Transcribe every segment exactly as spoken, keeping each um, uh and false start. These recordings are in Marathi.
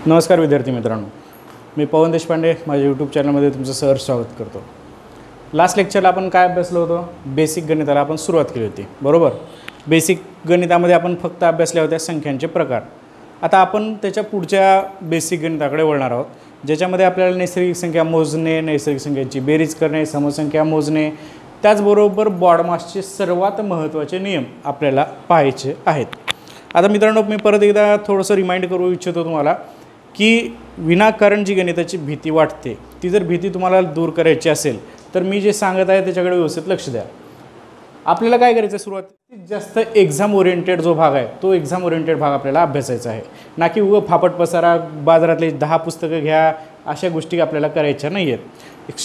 नमस्कार विद्यार्थी मित्रांनो, मी पवन देशपांडे माझ्या यूट्यूब चॅनलमध्ये तुमचं सहर्ष स्वागत करतो। लास्ट लेक्चरला आपण काय अभ्यासलो होतो? बेसिक गणिताला आपण सुरुवात केली होती, बरोबर। बेसिक गणितामध्ये आपण फक्त अभ्यासल्या होत्या संख्यांचे प्रकार। आता आपण त्याच्या पुढच्या बेसिक गणिताकडे वळणार आहोत, ज्याच्यामध्ये आपल्याला नैसर्गिक संख्या मोजणे, नैसर्गिक संख्यांची बेरीज करणे, समसंख्या मोजणे, त्याचबरोबर बॉडमासचे सर्वात महत्त्वाचे नियम आपल्याला पाहायचे आहेत। आता मित्रांनो, मी परत एकदा थोडंसं रिमाइंड करू इच्छितो तुम्हाला की विनाकारण जी गणिताची भीती वाटते, ती जर भीती तुम्हाला दूर करायची असेल तर मी जे सांगत आहे त्याच्याकडे व्यवस्थित लक्ष द्या। आपल्याला काय करायचं आहे, सुरुवातीत जास्त एक्झाम ओरिएंटेड जो भाग आहे तो एक्झाम ओरिएंटेड भाग आपल्याला अभ्यासायचा आहे, ना की उगं फापट पसारा बाजारातले दहा पुस्तकं घ्या अशा गोष्टी आपल्याला करायच्या नाही आहेत।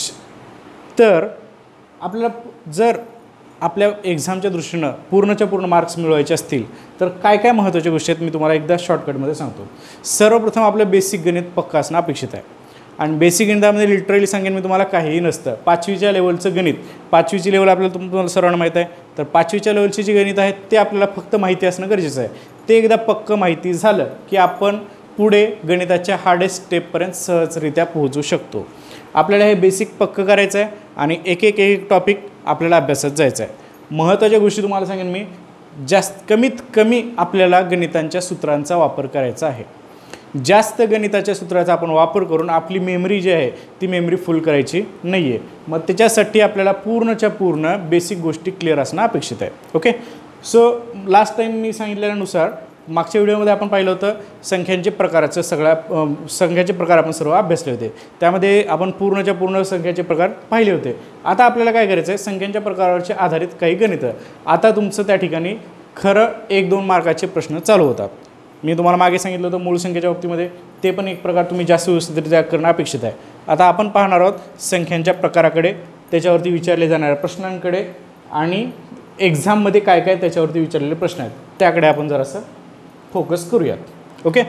तर आपल्याला जर आपल्या एक्झामच्या दृष्टीनं पूर्णच्या पूर्ण मार्क्स मिळवायचे असतील तर काय काय महत्त्वाच्या गोष्टी आहेत मी तुम्हाला एकदा शॉर्टकटमध्ये सांगतो। सर्वप्रथम आपलं बेसिक गणित पक्का असणं अपेक्षित आहे, आणि बेसिक गणितामध्ये लिटरली सांगेन मी तुम्हाला काहीही नसतं। पाचवीच्या लेवलचं गणित, पाचवीची लेवल आपल्याला तुम्हाला सर्वांना माहीत आहे, तर पाचवीच्या लेवलची जी गणित आहेत ते आपल्याला फक्त माहिती असणं गरजेचं आहे। ते एकदा पक्कं माहिती झालं की आपण पुढे गणिताच्या हार्डेस्ट स्टेपपर्यंत सहजरित्या पोहोचू शकतो। आपल्याला हे बेसिक पक्कं करायचं आहे आणि एक एक एक टॉपिक आपल्याला अभ्यासात जायचं आहे। महत्त्वाच्या गोष्टी तुम्हाला सांगेन मी, जास्त कमीत कमी आपल्याला गणितांच्या सूत्रांचा वापर करायचा आहे। जास्त गणिताच्या सूत्राचा आपण वापर करून आपली मेमरी जी आहे ती मेमरी फुल करायची नाही आहे। मग त्याच्यासाठी आपल्याला पूर्णच्या पूर्ण बेसिक गोष्टी क्लिअर असणं अपेक्षित आहे। ओके, सो लास्ट टाईम मी सांगितल्यानुसार मागच्या व्हिडिओमध्ये आपण पाहिलं होतं संख्यांचे प्रकाराचं सगळ्या संख्याचे प्रकार आपण सर्व अभ्यासले होते, त्यामध्ये आपण पूर्णच्या पूर्ण संख्याचे प्रकार पाहिले होते। आता आपल्याला काय करायचं आहे, संख्यांच्या प्रकारावरचे आधारित काही गणितं। आता तुमचं त्या ठिकाणी खरं एक दोन मार्काचे प्रश्न चालू होतात। मी तुम्हाला मागे सांगितलं होतं मूळ संख्येच्या बाबतीमध्ये ते पण एक प्रकार तुम्ही जास्त व्यवस्थितरित्या करणं अपेक्षित आहे। आता आपण पाहणार आहोत संख्यांच्या प्रकाराकडे, त्याच्यावरती विचारले जाणाऱ्या प्रश्नांकडे, आणि एक्झाममध्ये काय काय त्याच्यावरती विचारलेले प्रश्न आहेत त्याकडे आपण जरासं फोकस करूयात। ओके,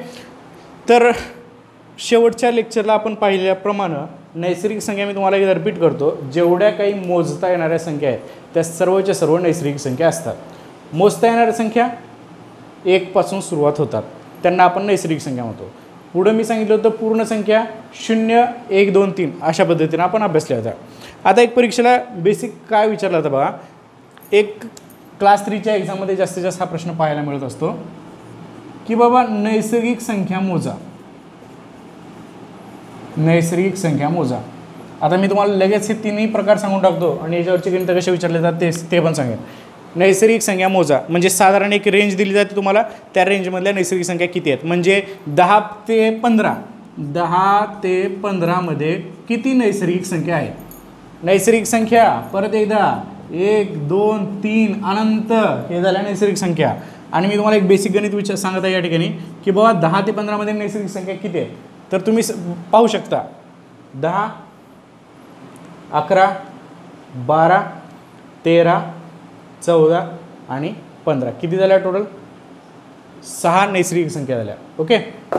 तर शेवटच्या लेक्चरला आपण पाहिल्याप्रमाणे नैसर्गिक संख्या मी तुम्हाला एकदा रिपीट करतो, जेवढ्या काही मोजता येणाऱ्या संख्या आहेत त्या सर्वच्या सर्व नैसर्गिक संख्या असतात। मोजता येणाऱ्या संख्या एकपासून सुरुवात होतात, त्यांना आपण नैसर्गिक संख्या म्हणतो। पुढं मी सांगितलं होतं पूर्ण संख्या शून्य एक दोन तीन अशा पद्धतीने आपण अभ्यासल्या होत्या। आता एक परीक्षेला बेसिक काय विचारलं होतं बघा, एक क्लास थ्रीच्या एक्झाममध्ये जास्तीत जास्त हा प्रश्न पाहायला मिळत असतो की बाबा नैसर्गिक संख्या मोजा, नैसर्गिक संख्या मोजा। आता मी तुम्हाला लगेच हे तिन्ही प्रकार सांगून टाकतो आणि याच्यावरचे गणित कसे विचारले जातात ते ते पण सांगेन। नैसर्गिक संख्या मोजा म्हणजे साधारण एक रेंज दिली जाते तुम्हाला, त्या रेंजमधल्या नैसर्गिक संख्या किती आहेत, म्हणजे दहा ते पंधरा दहा ते पंधरामध्ये किती नैसर्गिक संख्या आहेत। नैसर्गिक संख्या परत एकदा एक दोन तीन अनंत हे झाल्या नैसर्गिक संख्या। आणि मी तुम्हाला एक बेसिक गणित विचार सांगत आहे या ठिकाणी की बाबा दहा ते पंधरामध्ये नैसर्गिक संख्या किती आहे, तर तुम्ही पाहू शकता दहा, अकरा, बारा, तेरा, चौदा आणि पंधरा किती झाल्या टोटल? सहा नैसर्गिक संख्या झाल्या। ओके,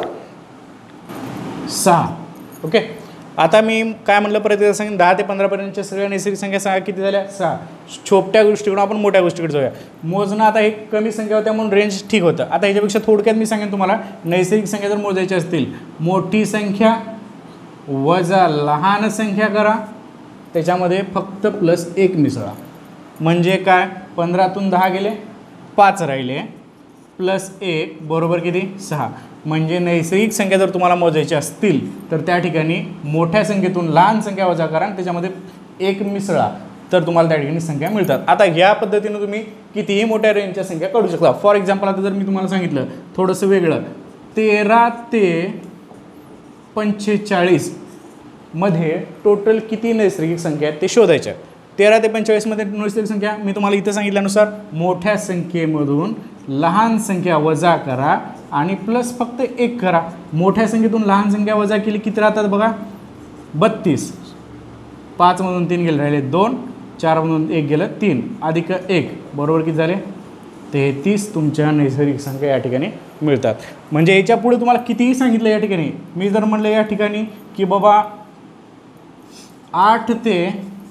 सहा। ओके, आता मी काय म्हणलं परत एकदा सांगेन, दहा ते पंधरापर्यंतच्या सगळ्या नैसर्गिक संख्या सहा किती झाल्या? सहा। छोट्या गोष्टीकडून आपण मोठ्या गोष्टीकडे जाऊया। मोजणं आता एक कमी संख्या होत्या म्हणून रेंज ठीक होतं। आता ह्याच्यापेक्षा थोडक्यात मी सांगेन तुम्हाला, नैसर्गिक संख्या जर मोजायची असतील, मोठी संख्या वजा लहान संख्या करा, त्याच्यामध्ये फक्त प्लस एक मिसळा, म्हणजे काय, पंधरातून दहा गेले, पाच राहिले, प्लस एक बरोबर किती? सहा। म्हणजे नैसर्गिक संख्या जर तुम्हाला मोजायची असतील तर त्या ठिकाणी मोठ्या संख्येतून लहान संख्या वजा करा आणि त्याच्यामध्ये एक मिसळा, तर तुम्हाला त्या ठिकाणी संख्या मिळतात। आता ह्या पद्धतीने तुम्ही कितीही मोठ्या रेंजच्या संख्या काढू शकता। फॉर एक्झाम्पल आता जर मी तुम्हाला सांगितलं थोडंसं वेगळं, तेरा ते पंचेचाळीस मध्ये टोटल किती नैसर्गिक संख्या आहेत ते शोधायच्या। तेरा ते पंचेचाळीसमध्ये नैसर्गिक संख्या मी तुम्हाला इथं सांगितल्यानुसार मोठ्या संख्येमधून लहान संख्या वजा करा आणि प्लस फक्त एक करा। मोठ्या संख्येतून लहान संख्या वजा केली किती राहतात बघा? बत्तीस। पाचमधून तीन गेले, राहिले दोन, चारमधून एक गेलं तीन, अधिक एक बरोबर किती झाले? तेहतीस तुमच्या नैसर्गिक संख्या या ठिकाणी मिळतात। म्हणजे याच्या पुढे तुम्हाला कितीही सांगितलं या ठिकाणी, मी जर म्हणलं या ठिकाणी की बाबा आठ ते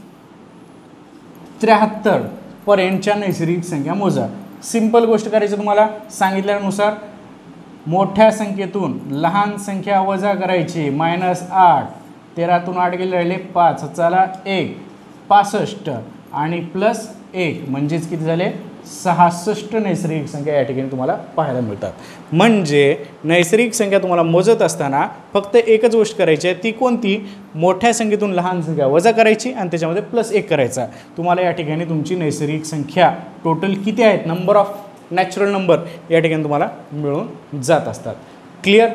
त्र्याहत्तर पर्यंतच्या नैसर्गिक संख्या मोजा, सिंपल गोष्ट करायची तुम्हाला सांगितल्यानुसार मोठ्या संख्येतून लहान संख्या वजा करायची, मायनस आठ, तेरातून आठ गेले राहिले पाच, चला एक, पासष्ट आणि प्लस एक म्हणजेच किती झाले सहासष्ट नैसर्गिक संख्या या ठिकाणी तुम्हाला पाहायला मिळतात. म्हणजे नैसर्गिक संख्या तुम्हाला मोजत असताना फक्त एकच गोष्ट करायची आहे, ती कोणती, मोठ्या संख्येतून लहान संख्या वजा करायची आणि त्याच्यामध्ये प्लस एक करायचा. तुम्हाला या ठिकाणी तुमची नैसर्गिक संख्या टोटल किती आहेत, नंबर ऑफ नॅचरल नंबर या ठिकाणी तुम्हाला मिळून जात असतात. क्लिअर?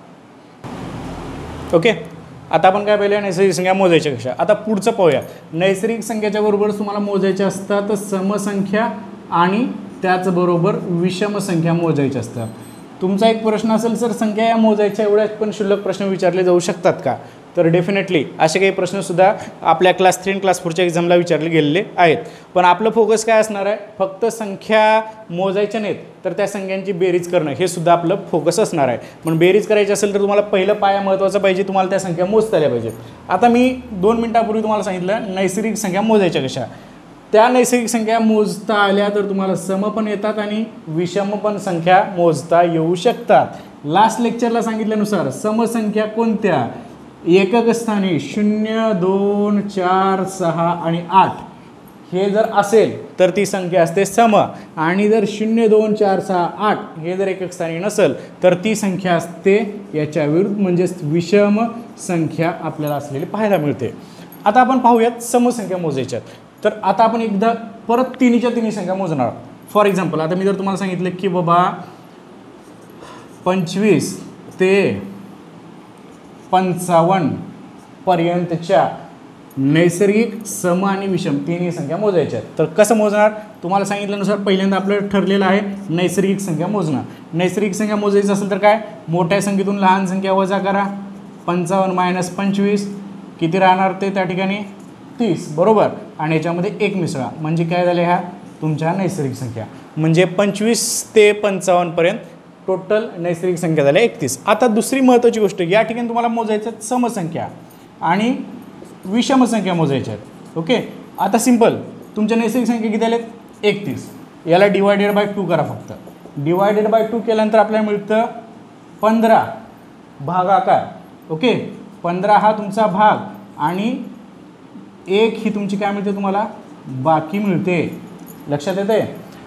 ओके. आता आपण काय पाहिलं, नैसर्गिक संख्या मोजायच्या कशा. आता पुढचं पाहूया. नैसर्गिक संख्येच्या बरोबर तुम्हाला मोजायच्या असतात समसंख्या आणि त्याचबरोबर विषम संख्या मोजायच्या असतात. तुमचा एक प्रश्न असेल, सर संख्या या मोजायच्या एवढ्याच पण शुल्लक प्रश्न विचारले जाऊ शकतात का? तर डेफिनेटली असे काही प्रश्नसुद्धा आपल्या क्लास थ्री आणि क्लास फोरच्या एक्झामला विचारले गेलेले आहेत. पण आपलं फोकस काय असणार आहे, फक्त संख्या मोजायच्या नाहीत तर त्या संख्यांची बेरीज करणं हे सुद्धा आपलं फोकस असणार आहे. पण बेरीज करायची असेल तर तुम्हाला पहिलं पाया महत्त्वाचं पाहिजे, तुम्हाला त्या संख्या मोजता आल्या पाहिजेत. आता मी दोन मिनटापूर्वी तुम्हाला सांगितलं नैसर्गिक संख्या मोजायच्या कशा. त्या नैसर्गिक संख्या मोजता आल्या तर तुम्हाला सम पण येतात आणि विषम पण संख्या मोजता येऊ शकतात. लास्ट लेक्चरला सांगितल्यानुसार समसंख्या कोणत्या, एकक स्थानी शून्य, दोन, चार, सहा आणि आठ हे जर असेल तर ती संख्या असते सम, आणि जर शून्य, दोन, चार, सहा, आठ हे जर एकक स्थानी नसेल तर ती संख्या असते याच्या विरुद्ध म्हणजेच विषम संख्या आपल्याला असलेली पाहायला मिळते. आता आपण पाहूयात समसंख्या मोजायच्यात. तर आता आपण एकदा परत तिन्हीच्या तिन्ही संख्या मोजणार. फॉर एक्झाम्पल आता मी जर तुम्हाला सांगितलं की बाबा पंचवीस ते पंचावन्न पर्यंतच्या नैसर्गिक सम आणि विषम तिन्ही संख्या मोजायच्या आहेत. तर कसं मोजणार, तुम्हाला सांगितल्यानुसार पहिल्यांदा आपलं ठरलेलं आहे नैसर्गिक संख्या मोजणं. नैसर्गिक संख्या मोजायचं असेल तर काय, मोठ्या संख्येतून लहान संख्या वजा करा, पंचावन्न मायनस पंचवीस किती राहणार ते त्या ठिकाणी तीस, बरोबर, आणि याच्यामध्ये एक मिसळा म्हणजे काय झाले ह्या तुमच्या नैसर्गिक संख्या. म्हणजे पंचवीस ते पंचावन्नपर्यंत टोटल नैसर्गिक संख्या झाल्या एकतीस. आता दुसरी महत्त्वाची गोष्ट, या ठिकाणी तुम्हाला मोजायचं समसंख्या आणि विषम संख्या मोजायच्या आहेत. ओके. आता सिंपल, तुमच्या नैसर्गिक संख्या किती आल्यात एकतीस, याला डिवायडेड बाय टू करा. फक्त डिवायडेड बाय टू केल्यानंतर आपल्याला मिळतं पंधरा भागाकार. ओके, पंधरा हा तुमचा भाग आणि एक ही तुमची काय मिळते तुम्हाला बाकी मिळते. लक्षात येते,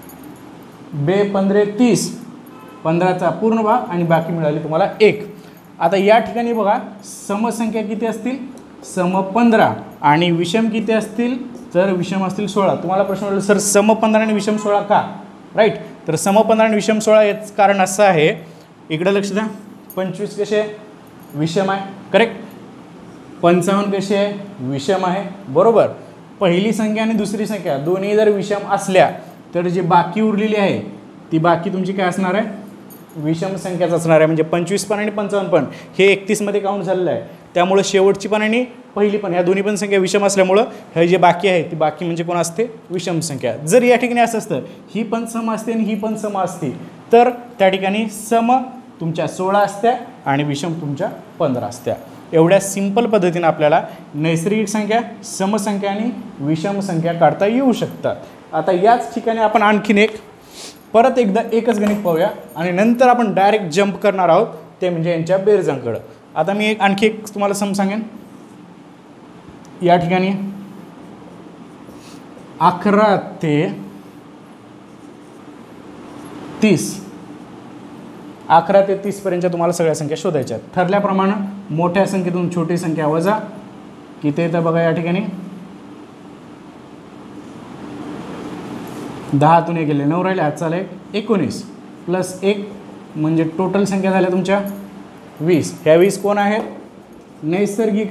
बे पंधरे तीस, पंधराचा पूर्ण भाग आणि बाकी मिळाली तुम्हाला एक. आता या ठिकाणी बघा समसंख्या किती असतील, सम पंधरा आणि विषम किती असतील, तर विषम असतील सोळा. तुम्हाला प्रश्न पडला सर सम पंधरा आणि विषम सोळा का, राईट. तर सम पंधरा आणि विषम सोळा याचं कारण असं आहे, इकडे लक्ष द्या, पंचवीस कसे विषम आहे, करेक्ट, पंचावन्न कसे आहे विषम आहे, बरोबर. पहिली संख्या आणि दुसरी संख्या दोन्ही जर विषम असल्या तर जी बाकी उरलेली आहे ती बाकी तुमची काय असणार आहे, विषम संख्याच असणार आहे. म्हणजे पंचवीस पण आणि पंचावन्न पण हे एकतीसमध्ये काउंट झालेलं आहे. त्यामुळं शेवटची पण आणि पहिली पण ह्या दोन्ही पण संख्या विषम असल्यामुळं हे जे बाकी आहे ती बाकी म्हणजे कोण असते, विषम संख्या. जर या ठिकाणी असं असतं ही पण सम असते आणि ही पण सम असते तर त्या ठिकाणी सम तुमच्या सोळा असत्या आणि विषम तुमच्या पंधरा असत्या. एवढ्या सिंपल पद्धतीने आपल्याला नैसर्गिक संख्या, समसंख्या आणि विषम संख्या काढता येऊ शकतात. आता याच ठिकाणी आपण आणखीन एक परत एकदा एकच गणित पाहूया आणि नंतर आपण डायरेक्ट जंप करणार आहोत ते म्हणजे यांच्या बेरजांकडं. आता मी एक आणखी एक तुम्हाला सम सांगेन. या ठिकाणी अकरा ते तीस अकरा ते तीसपर्यंतच्या तुम्हाला सगळ्या संख्या शोधायच्या आहेत. ठरल्याप्रमाणे मोठ्या संख्येतून छोटी संख्या वजा किती येतं बघा. या ठिकाणी दहातून एक गेले नऊ राहिले, आजचा आले एकोणीस प्लस एक म्हणजे टोटल संख्या झाल्या तुमच्या वीस. ह्या वीस कोण आहेत, नैसर्गिक.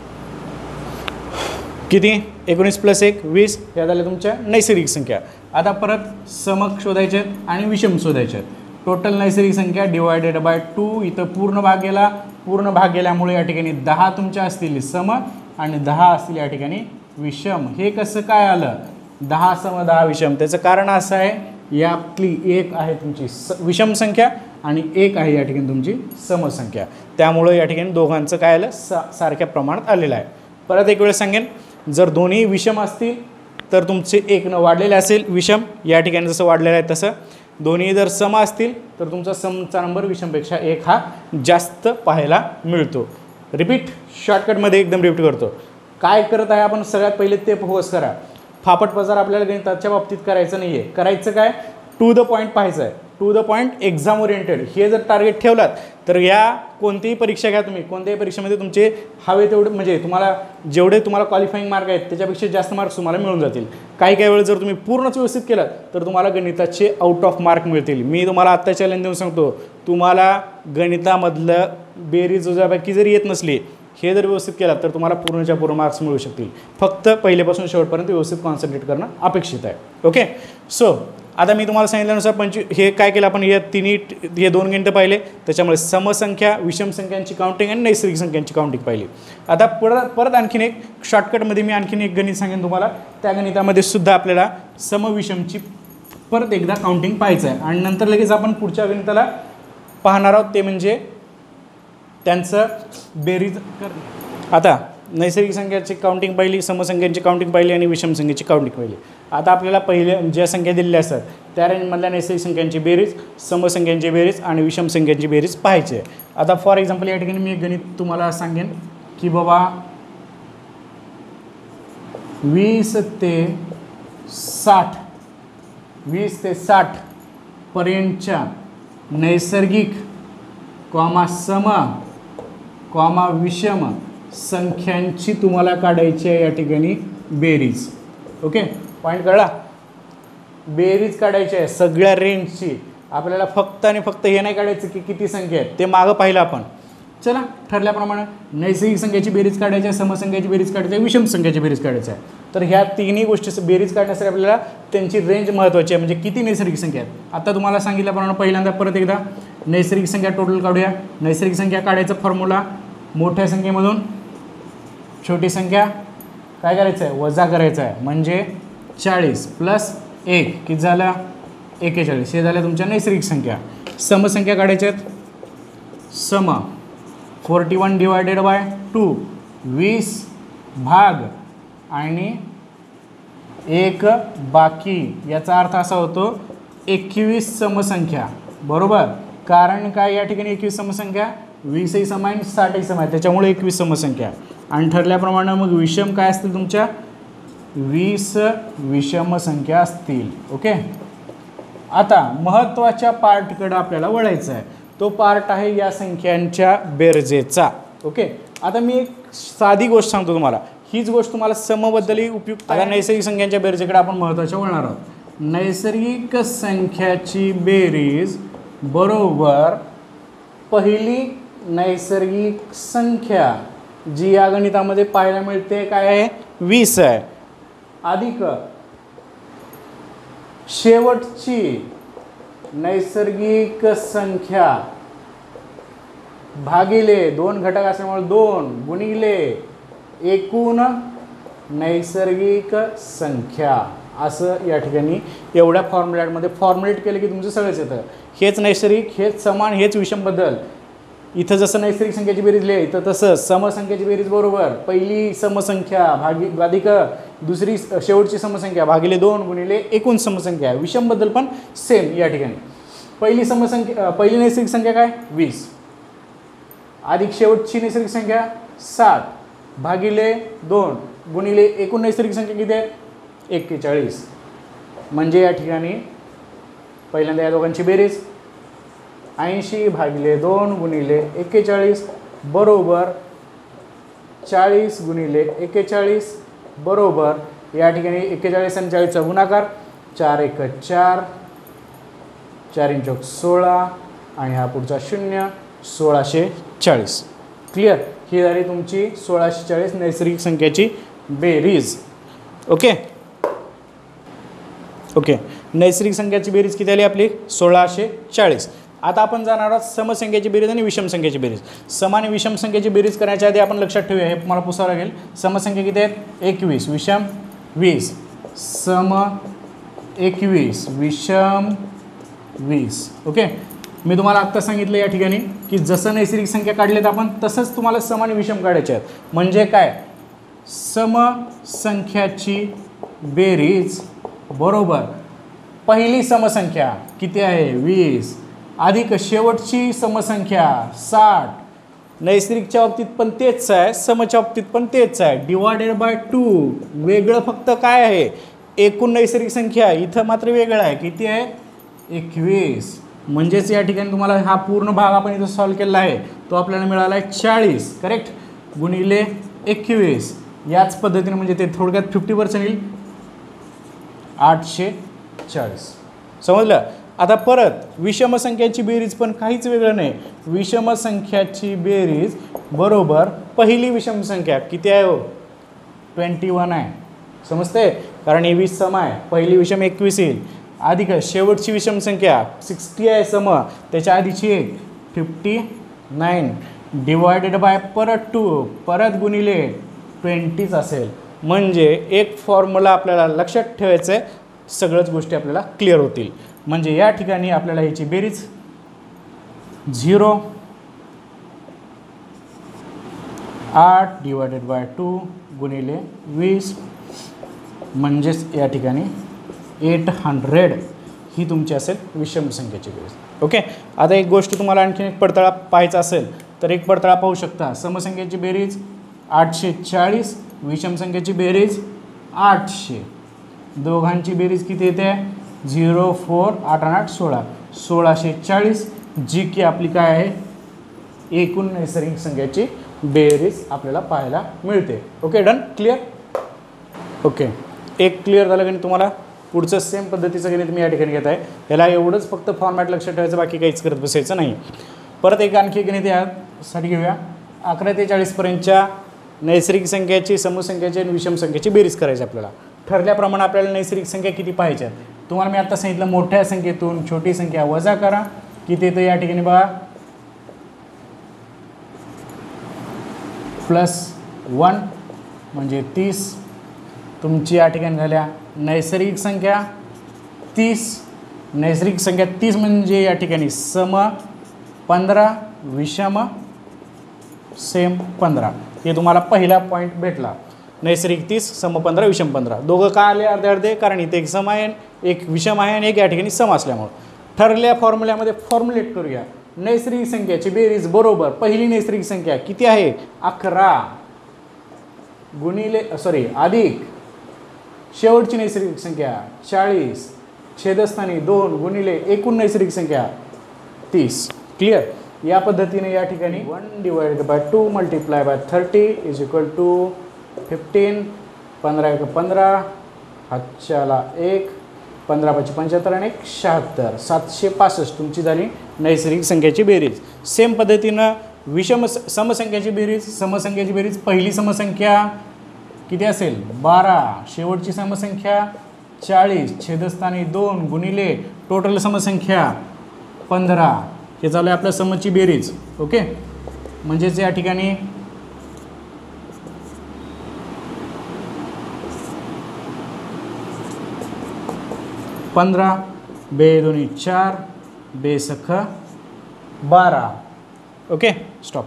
किती, एकोणीस प्लस एक वीस, ह्या झाल्या तुमच्या नैसर्गिक संख्या. आता परत समक शोधायचे आहेत आणि विषम शोधायचे आहेत. टोटल नैसर्गिक संख्या डिवायडेड बाय टू, इथं पूर्ण भाग गेला, पूर्ण भाग गेल्यामुळे या ठिकाणी दहा तुमच्या असतील सम आणि दहा असतील या ठिकाणी विषम. हे कसं काय आलं, दहा सम दहा विषम, त्याचं कारण असं आहे यातली एक आहे तुमची स विषम संख्या आणि एक आहे या ठिकाणी तुमची समसंख्या. त्यामुळं या ठिकाणी दोघांचं काय आलं, सा सारख्या प्रमाणात आलेलं आहे. परत एक वेळेस सांगेन, जर दोन्ही विषम असतील तर तुमचे एक न वाढलेले असेल विषम, या ठिकाणी जसं वाढलेलं आहे तसं. दोन्ही जर सम असतील तर तुमचा समचा नंबर विषमपेक्षा एक हा जास्त पाहायला मिळतो. रिपीट, शॉर्टकटमध्ये एकदम रिपीट करतो. काय करत आहे आपण, सगळ्यात पहिले ते फोकस करा. फापट पसार आपल्याला गणिताच्या बाबतीत करायचं नाही आहे. करायचं काय, टू द पॉईंट पाहायचं आहे. To the point, exam oriented हे जर टार्गेट ठेवलात तर या कोणतीही परीक्षा घ्या तुम्ही, कोणत्याही परीक्षेमध्ये तुमचे हवे तेवढे म्हणजे तुम्हाला जेवढे तुम्हाला क्वालिफाईंग मार्क आहेत त्याच्यापेक्षा जास्त मार्क्स तुम्हाला मिळून जातील. काही काही वेळेस जर तुम्ही पूर्णच व्यवस्थित केलात तर तुम्हाला गणिताचे आउट ऑफ मार्क मिळतील. मी तुम्हाला आत्ता चॅलेंज देऊन सांगतो, तुम्हाला गणितामधलं बेरीज वजाबाकी जर येत नसली, हे जर व्यवस्थित केलात तर तुम्हाला पूर्णच्या पूर्ण मार्क्स मिळू शकतील. फक्त पहिल्यापासून शेवटपर्यंत व्यवस्थित कॉन्सन्ट्रेट करणं अपेक्षित आहे. ओके, सो आता मी तुम्हाला सांगितल्यानुसार पंचवी हे काय केलं आपण, या तिन्ही हे दोन गणितं पाहिले, त्याच्यामुळे समसंख्या, विषम संख्यांची काउंटिंग आणि नैसर्गिक संख्यांची काउंटिंग पाहिली. आता परत परत आणखीन एक शॉर्टकटमध्ये मी आणखीन एक गणित सांगेन तुम्हाला. त्या गणितामध्ये सुद्धा आपल्याला समविषमची परत एकदा काउंटिंग पाहायचं आहे आणि नंतर लगेच आपण पुढच्या गणिताला पाहणार आहोत, ते म्हणजे त्यांचं बेरीज करणे. आता नैसर्गिक संख्याची काउंटिंग पाहिली, समसंख्यांची काउंटिंग पाहिली आणि विषम संख्येची काउंटिंग पाहिली. आता आपल्याला पहिल्या ज्या संख्या दिलेल्या असतात त्या रेंजमधल्या नैसर्गिक संख्यांची बेरीज, समसंख्यांची बेरीज आणि विषम संख्यांची बेरीज पाहायची आहे. आता फॉर एक्झाम्पल या ठिकाणी मी एक गणित तुम्हाला सांगेन की बाबा वीस ते साठ वीस ते साठ पर्यंतच्या नैसर्गिक कॉमा सम कॉमा विषम संख्यांची तुम्हाला काढायची आहे या ठिकाणी बेरीज. ओके, पॉईंट कळला. बेरीज काढायची आहे सगळ्या रेंजची. आपल्याला फक्त आणि फक्त हे नाही काढायचं की किती संख्या आहेत, ते मागं पाहिलं आपण. चला, ठरल्याप्रमाणे नैसर्गिक संख्येची बेरीज काढायची आहे, समसंख्याची बेरीज काढायची आहे, विषम संख्येची बेरीज काढायची आहे. तर ह्या तिन्ही गोष्टी बेरीज काढण्यासाठी आपल्याला त्यांची रेंज महत्त्वाची आहे, म्हणजे किती नैसर्गिक संख्या आहेत. आता तुम्हाला सांगितल्याप्रमाणे पहिल्यांदा परत एकदा नैसर्गिक संख्या टोटल काढूया. नैसर्गिक संख्या काढायचा फॉर्म्युला, मोठ्या संख्येमधून छोटी संख्या काय करायचं आहे, वजा करायचं आहे. म्हणजे चाळीस प्लस एक किती झालं, एक्केचाळीस. हे झाल्या तुमच्या नैसर्गिक संख्या. समसंख्या काढायच्या आहेत. सम forty one divided by two, वीस भाग आणि एक बाकी. याचा अर्थ असा होतो एकवीस समसंख्या. बरोबर, कारण काय या ठिकाणी एकवीस समसंख्या, वीसही समान साठही समान, त्याच्यामुळे एकवीस समसंख्या. आणि ठरल्याप्रमाणे मग विषम काय असतील तुमच्या, वीस विषम संख्या असतील. ओके, आता महत्त्वाच्या पार्टकडे आपल्याला वळायचं आहे. तो पार्ट आहे या संख्यांच्या बेरजेचा. ओके, आता मी एक साधी गोष्ट सांगतो तुम्हाला, हीच गोष्ट तुम्हाला समबद्दलही उपयुक्त आहे. नैसर्गिक संख्यांच्या बेरजेकडे आपण महत्त्वाच्या वळणार आहोत. नैसर्गिक संख्याची बेरीज बरोबर पहिली नैसर्गिक संख्या जी या गणितामध्ये पाहायला मिळते काय आहे, वीस आहे, अधिक शेवटची नैसर्गिक संख्या भागिले दोन घटक असल्यामुळे दोन गुणिले एकूण नैसर्गिक संख्या. असं या ठिकाणी एवढ्या फॉर्म्युल्यामध्ये फॉर्म्युलेट केलं की तुमचं सगळंच येतं. हेच नैसर्गिक, हेच समान, हेच विषम बद्दल. इथं जसं नैसर्गिक संख्येची बेरीज लिहिली तर तसं समसंख्येची बेरीज बरोबर पहिली समसंख्या भागी अधिक दुसरी शेवटची समसंख्या भागिले दोन गुणिले एकूण समसंख्या. विषमबद्दल पण सेम या ठिकाणी. पहिली समसंख्या पहिली नैसर्गिक संख्या काय, वीस, अधिक शेवटची नैसर्गिक संख्या साठ भागिले दोन गुणिले एकूण नैसर्गिक संख्या किती आहे, एक्केचाळीस. म्हणजे या ठिकाणी पहिल्यांदा या दोघांची बेरीज ऐंशी भागिले दोन गुणिले एक्केचाळीस बरोबर चाळीस गुणिले एक्केचाळीस बरोबर या ठिकाणी एक्केचाळीस आणि चाळीसचा गुणाकार, चार एक चार, चार इंचोक सोळा आणि हा पुढचा शून्य, सोळाशे चाळीस. क्लिअर, ही झाली तुमची सोळाशे चाळीस नैसर्गिक संख्येची बेरीज. ओके ओके नैसर्गिक संख्याची बेरीज किती आली आपली, सोळाशे चाळीस. आता आपण जाणार आहोत समसंख्येची बेरीज आणि विषम संख्येची बेरीज. सम आणि विषम संख्येची बेरीज करण्याच्या आधी आपण लक्षात ठेवूया, हे मला पुसावं लागेल. समसंख्या किती आहेत, एकवीस, विषम वीस, सम एकवीस, विषम वीस. ओके, मी तुम्हाला आत्ता सांगितलं या ठिकाणी की जसं नैसर्गिक संख्या काढल्यात आपण तसंच तुम्हाला सम आणि विषम काढायचे आहेत. म्हणजे काय, समसंख्याची बेरीज बरोबर पहिली समसंख्या किती आहे वीस अधिक शेवटची समसंख्या साठ. नैसर्गिकच्या बाबतीत पण तेच आहे, समच्या बाबतीत पण तेच आहे. Divided by two. वेगळं फक्त काय आहे, एकूण नैसर्गिक संख्या. इथं मात्र वेगळं आहे, किती आहे एकवीस. म्हणजेच या ठिकाणी तुम्हाला हा पूर्ण भाग आपण इथं सॉल्व्ह केला आहे तो आपल्याला मिळाला आहे चाळीस करेक्ट गुणिले एकवीस. याच पद्धतीने म्हणजे ते थोडक्यात फिफ्टी पर्सेंट येईल आठशे चाळीस. समजलं. आता परत विषम संख्याची बेरीज पण काहीच वेगळं नाही. विषम संख्याची बेरीज बरोबर पहिली विषम संख्या किती आहे हो ट्वेंटी वन आहे. समजते, कारण ही वीस सम आहे. पहिली विषम एकवीस येईल अधिक शेवटची विषम संख्या सिक्स्टी आहे सम त्याच्या आधीची एक फिफ्टी नाईन डिवायडेड बाय परत टू परत गुणिले ट्वेंटीच असेल. म्हणजे एक फॉर्म्युला आपल्याला लक्षात ठेवायचं आहे, सगळ्याच गोष्टी आपल्याला क्लिअर होतील. म्हणजे या ठिकाणी आपल्याला ह्याची बेरीज झिरो आठ डिवायडेड बाय टू गुणिले वीस म्हणजेच या ठिकाणी एट हंड्रेड ही तुमची असेल विषम संख्येची बेरीज. ओके. आता एक गोष्ट तुम्हाला आणखी एक पडताळा पाहायचा असेल तर एक पडताळा पाहू शकता. समसंख्येची बेरीज आठशे चाळीस विषम संख्येची बेरीज आठशे. दोघांची बेरीज किती येते झिरो फोर आठ आठ सोळा सोळाशे चाळीस जी की आपली काय आहे एकूण नैसर्गिक संख्येची बेरीज आपल्याला पाहायला मिळते. Okay done clear. ओके एक क्लिअर झालं की तुम्हाला पुढचं सेम पद्धतीचं गणित मी या ठिकाणी घेत आहे. याला एवढंच फक्त फॉर्मॅट लक्षात ठेवायचं, बाकी काहीच करत बसायचं नाही. परत एक आणखी गणित यासाठी घेऊया. अकरा ते चाळीसपर्यंतच्या नैसर्गिक संख्याची समसंख्याची आणि विषम संख्येची बेरीज करायची आपल्याला. ठरल्याप्रमाणे आपल्याला नैसर्गिक संख्या किती पाहिजे तुम्हाला मी आता सांगितलं. मोठ्या संख्येतून छोटी संख्या वजा करा. किती येतं या ठिकाणी बघा प्लस वन म्हणजे तीस. तुमची या ठिकाणी झाल्या नैसर्गिक संख्या तीस. नैसर्गिक संख्या तीस म्हणजे या ठिकाणी सम पंधरा विषम सेम पंधरा. हे तुम्हाला पहिला पॉईंट भेटला. नैसर्गिक तीस सम पंधरा विषम पंधरा. दोघं का आले अर्धे अर्धे, कारण इथे एक सम आहे एक विषम आहे आणि एक या ठिकाणी सम असल्यामुळं. ठरलेल्या फॉर्म्युल्यामध्ये फॉर्म्युलेट करूया. नैसर्गिक संख्याची बेरीज बरोबर पहिली नैसर्गिक संख्या किती आहे अकरा गुणिले सॉरी अधिक शेवटची नैसर्गिक संख्या चाळीस छेदस्थानी दोन गुणिले एकूण नैसर्गिक संख्या तीस. क्लिअर. या पद्धतीने या ठिकाणी one divided by two multiply by thirty is equal to fifteen. पंधरा एक पंधरा हातच्याला एक पंधरा पाचशे पंच्याहत्तर आणि एक शहात्तर सातशे पासष्ट तुमची झाली नैसर्गिक संख्येची बेरीज. सेम पद्धतीनं विषम समसंख्याची बेरीज. समसंख्याची बेरीज पहिली समसंख्या किती असेल बारा शेवटची समसंख्या चाळीस छेदस्थानी दोन गुणिले टोटल समसंख्या पंधरा. हे चालू आहे आपल्या समची बेरीज. ओके. म्हणजेच या ठिकाणी पंधरा बे दोन्ही चार बे सख बारा. Okay stop.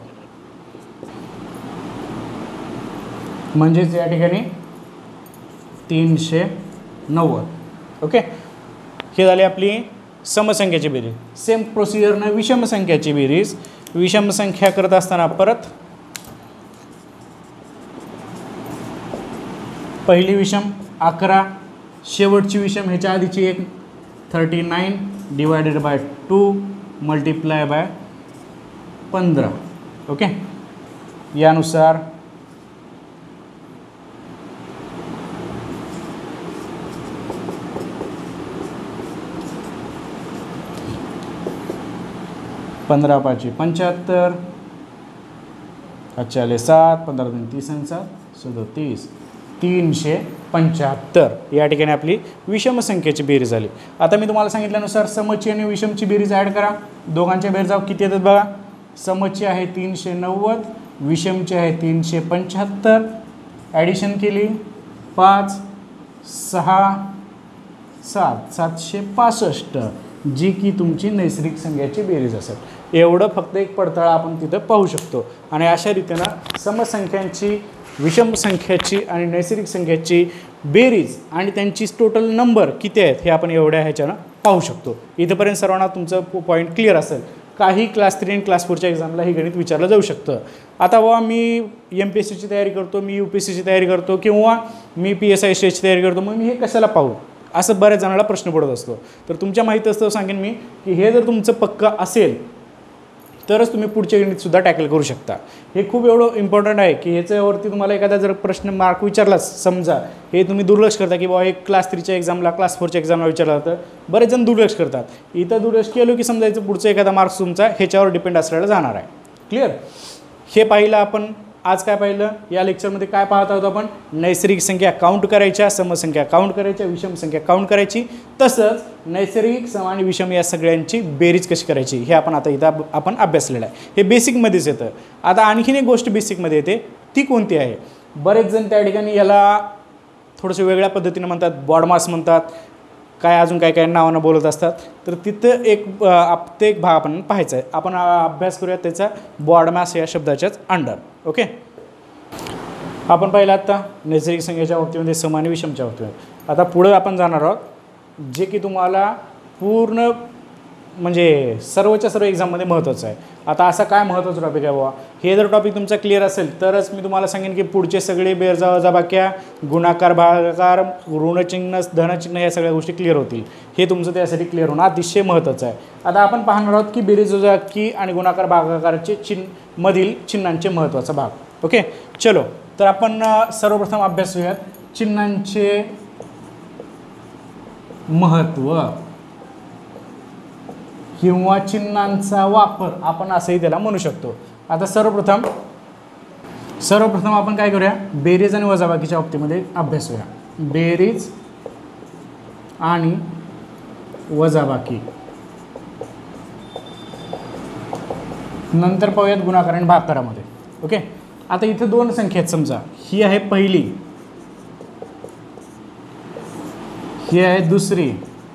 म्हणजेच या ठिकाणी तीनशे नव्वद. ओके. हे झाली आपली समसंख्याची बेरीज. सेम प्रोसिजरनं विषम संख्याची बेरीज. विषम संख्या करत असताना परत पहिली विषम अकरा शेवटची विषम ह्याच्या आधीची एक thirty nine divided by two multiply by पंधरा. ओके. यानुसार पंधरा पाचशे पंच्याहत्तर अच्छा आले सात पंधरा दोन तीस आणि सात सदोतीस तीनशे पंच्याहत्तर. या ठिकाणी आपली विषम संख्येची बेरीज झाली. आता मी तुम्हाला सांगितल्यानुसार समची आणि विषमची बेरीज ॲड करा. दोघांच्या बेरीज किती येतात बघा. समची आहे तीनशे नव्वद विषमची आहे तीनशे पंच्याहत्तर. ॲडिशन केली पाच सहा सात सातशे पासष्ट जी की तुमची नैसर्गिक संख्याची बेरीज असेल. एवढं फक्त एक पडताळा आपण तिथं पाहू शकतो. आणि अशा रीतीनं समसंख्यांची, विषम संख्याची आणि नैसर्गिक संख्याची बेरीज आणि त्यांची टोटल नंबर किती आहेत हे आपण एवढ्या ह्याच्यानं पाहू शकतो. इथंपर्यंत सर्वांना तुमचं पॉईंट क्लिअर असेल. काही क्लास थ्री आणि क्लास फोरच्या एक्झामला हे गणित विचारलं जाऊ शकतं. आता बाबा मी एम पी एस सीची तयारी करतो, मी यू पी एस सीची तयारी करतो किंवा मी पी एस आय सी एसची तयारी करतो, मग मी हे कशाला पाहू, असं बऱ्याच जणांना प्रश्न पडत असतो. तर तुमच्या माहीत असतं सांगेन मी की हे जर तुमचं पक्का असेल तरच तुम्ही पुढचे गणितसुद्धा टॅकल करू शकता. हे खूप एवढं इम्पॉर्टंट आहे की ह्याच्यावरती तुम्हाला एखादा जर प्रश्न मार्क विचारलाच समजा, हे तुम्ही दुर्लक्ष करता की बाबा एक क्लास थ्रीच्या एक्झामला, क्लास फोरच्या एक्झामला विचारला तर बरेच जण दुर्लक्ष करतात. इथं दुर्लक्ष केलं की समजायचं पुढचं एखादा मार्क्स तुमचा ह्याच्यावर डिपेंड असलेला जाणार आहे. क्लिअर. हे पाहिलं आपण. आज काय पाहिलं या लेक्चरमध्ये, काय पाहत आहोत आपण, नैसर्गिक संख्या काउंट करायच्या, समसंख्या काउंट करायच्या, विषम संख्या काउंट करायची, तसंच नैसर्गिक सम आणि विषम या सगळ्यांची बेरीज कशी करायची हे आपण आता इथं आपण अभ्यासलेलं आहे. हे बेसिकमध्येच येतं. आता आणखीन एक गोष्ट बेसिकमध्ये येते, ती कोणती आहे. बरेच जण त्या ठिकाणी याला थोडंसं वेगळ्या पद्धतीनं म्हणतात, बॉडमास म्हणतात, काय अजून काय काय नावानं बोलत असतात. तर तिथं एक ते एक भाग आपण पाहायचा आहे. आपण अभ्यास करूया त्याचा बॉडमास या शब्दाच्याच अंडर. ओके. आपण पाहिलं आता नैसर्गिक संख्येच्या बाबतीमध्ये, सम आणि विषमच्या बाबतीमध्ये. आता पुढं आपण जाणार आहोत जे की तुम्हाला पूर्ण म्हणजे सर्वच्या सर्व एक्झाममध्ये महत्त्वाचं आहे. आता असा काय महत्त्वाचा टॉपिक आहे बाबा, हे जर टॉपिक तुमचा क्लिअर असेल तरच मी तुम्हाला सांगेन की पुढचे सगळे बेरजा वजाबाक्या, गुणाकार, भागाकार, ऋणचिन्ह, धनचिन्ह या सगळ्या गोष्टी क्लिअर होतील. हे तुमचं त्यासाठी क्लिअर होणं अतिशय महत्त्वाचं आहे. आता आपण पाहणार आहोत की बेरीज वजाबाकी आणि गुणाकार भागाकाराचे चिन्ह मधील चिन्हांचे महत्त्वाचा भाग. ओके. चलो, तर आपण सर्वप्रथम अभ्यासूयात चिन्हांचे महत्त्व किंवा चिन्हांचा वापर, आपण असंही त्याला म्हणू शकतो. आता सर्वप्रथम सर्वप्रथम आपण काय करूया, बेरीज आणि वजाबाकीच्या बाबतीमध्ये अभ्यासूया. बेरीज आणि वजाबाकी, नंतर पाहूयात गुणाकार आणि भागाकारामध्ये. ओके. आता इथे दोन संख्या आहेत समजा, ही आहे पहिली, ही आहे दुसरी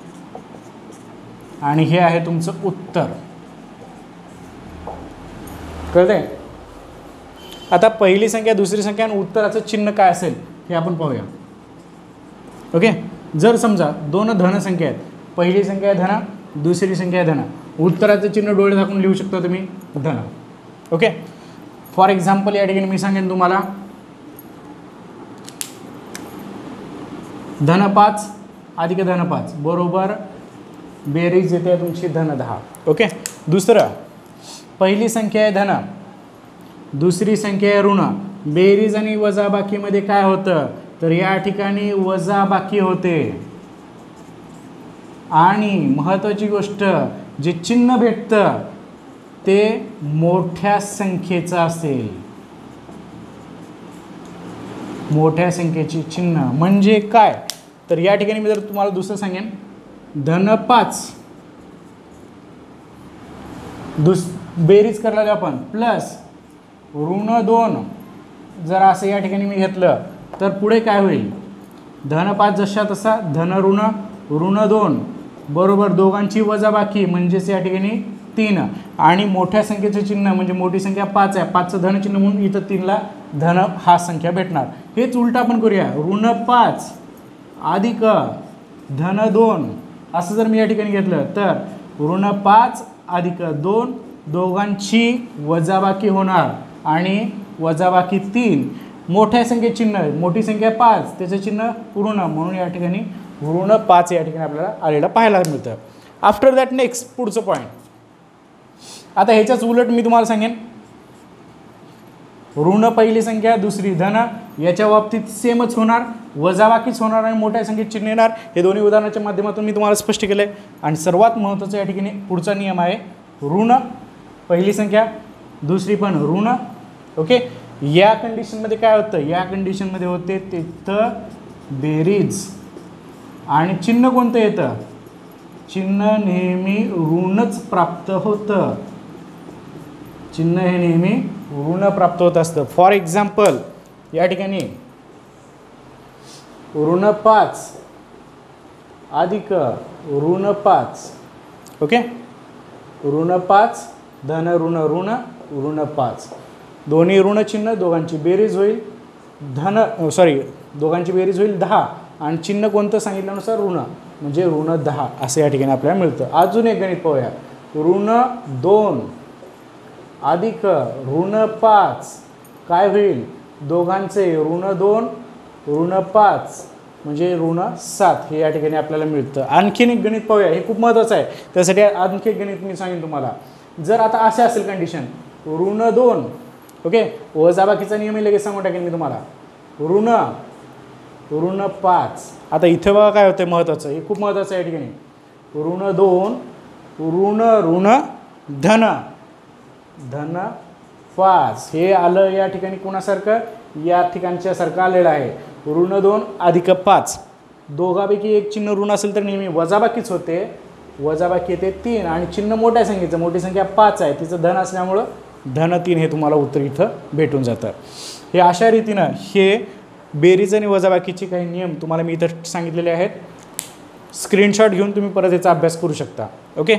आणि हे आहे तुमचं उत्तर. कळतंय. आता पहिली संख्या, दुसरी संख्या आणि उत्तराचं चिन्ह काय असेल हे आपण पाहूया. ओके. जर समजा दोन धन संख्या आहेत, पहिली संख्या आहे धन, दुसरी संख्या आहे धन, उत्तराचं चिन्ह डोळे झाकून लिहू शकता तुम्ही धन. ओके. फॉर एक्झाम्पल या ठिकाणी मी सांगेन तुम्हाला धन पाच अधिक धन पाच बरोबर बेरीज येते तुमची धन दहा. ओके. दुसरं, पहिली संख्या आहे धन, दुसरी संख्या आहे ऋण, बेरीज आणि वजाबाकीमध्ये काय होतं तर या ठिकाणी वजाबाकी होते. आणि महत्त्वाची गोष्ट, जे चिन्ह भेटतं ते मोठ्या संख्येचं असेल. मोठ्या संख्येची चिन्ह म्हणजे काय तर या ठिकाणी मी जर तुम्हाला दुसरं सांगेन, धन पाच दुस बेरीज करायला आपण प्लस ऋण दोन, जर असं या ठिकाणी मी घेतलं तर पुढे काय होईल, धन पाच जशा तसा धन ऋण ऋण दोन बरोबर दोघांची वजाबाकी म्हणजेच या ठिकाणी तीन, आणि मोठ्या संख्येचे चिन्ह म्हणजे मोठी संख्या पाच आहे, पाचचं धन चिन्ह म्हणून इथं तीनला धन हा संख्या भेटणार. हेच उलट आपण करूया, ऋण पाच अधिक धन दोन असं जर मी या ठिकाणी घेतलं तर ऋण पाच अधिक दोन दोघांची वजाबाकी होणार आणि वजाबाकी तीन, मोठ्या संख्ये चिन्ह मोठी संख्या पाच त्याचं चिन्ह ऋण म्हणून या ठिकाणी ऋण पाच या ठिकाणी आपल्याला आलेलं पाहायला मिळतं. आफ्टर दॅट नेक्स्ट पुढचं पॉईंट. आता ह्याच्याच उलट मी तुम्हाला सांगेन, ऋण पहिली संख्या दुसरी धन, याच्या बाबतीत सेमच होणार, वजाबाकीच होणार आणि मोठ्या संख्येत चिन्ह येणार. हे दोन्ही उदाहरणाच्या माध्यमातून मी तुम्हाला स्पष्ट केलं आहे. आणि सर्वात महत्त्वाचं या ठिकाणी पुढचा नियम आहे, ऋण पहिली संख्या दुसरी पण ऋण. ओके. या कंडिशनमध्ये काय होतं, या कंडिशनमध्ये होते तिथं बेरीज आणि चिन्ह कोणतं येतं, चिन्ह नेहमी ऋणच प्राप्त होतं, चिन्ह हे नेहमी ऋण प्राप्त होत असतं. फॉर एक्झाम्पल या ठिकाणी ऋण पाच अधिक ऋण पाच, ओके, ऋण पाच धन ऋण ऋण ऋण पाच, दोन्ही ऋण चिन्ह, दोघांची बेरीज होईल धन सॉरी दोघांची बेरीज होईल दहा आणि चिन्ह कोणतं सांगितल्यानुसार ऋण, म्हणजे ऋण दहा असं या ठिकाणी आपल्याला मिळतं. अजून एक गणित पाहूया. ऋण दोन अधिक ऋण पाच काय होईल, दोघांचे ऋण दोन ऋण पाच म्हणजे ऋण सात हे या ठिकाणी आपल्याला मिळतं. आणखीन एक गणित पाहूया, हे खूप महत्त्वाचं आहे. त्यासाठी आणखी एक गणित मी सांगेन तुम्हाला. जर आता असे असेल कंडिशन ऋण दोन, ओके, वजाबाकीचा नियम लगेच सांगून टाकेन मी तुम्हाला, ऋण ऋण पाच. आता इथे बघा काय होतं महत्त्वाचं, हे खूप महत्त्वाचं आहे या ठिकाणी. ऋण दोन ऋण ऋण धन धन पाच हे आलं या ठिकाणी कोणासारखं, या ठिकाणच्या सारखं आलेलं आहे. ऋण दोन अधिक पाच, दोघापैकी एक चिन्ह ऋण असेल तर नेहमी वजाबाकीच होते, वजाबाकी येते तीन आणि चिन्ह मोठ्या संख्येचं, मोठी संख्या पाच आहे, तिचं धन असल्यामुळं धन तीन हे तुम्हाला उत्तर इथं भेटून जातं. हे अशा रीतीनं हे बेरीज आणि वजाबाकीचे काही नियम तुम्हाला मी इथं सांगितलेले आहेत. स्क्रीनशॉट घेऊन तुम्ही परत याचा अभ्यास करू शकता. ओके,